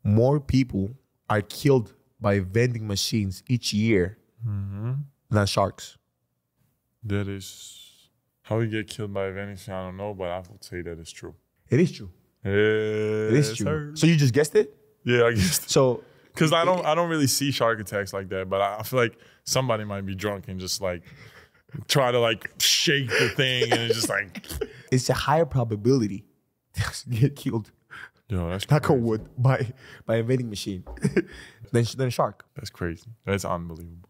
more people are killed by vending machines each year than sharks. That is how you get killed by a vending machine. I don't know, but I would say that is true. It is true. It is true. So you just guessed it? Yeah, I guess. So because I don't really see shark attacks like that, but I feel like somebody might be drunk and just like try to like shake the thing and it's just like it's a higher probability to get killed. Yo, that's knock on crazy. wood by a vending machine than a shark. That's crazy. That's unbelievable.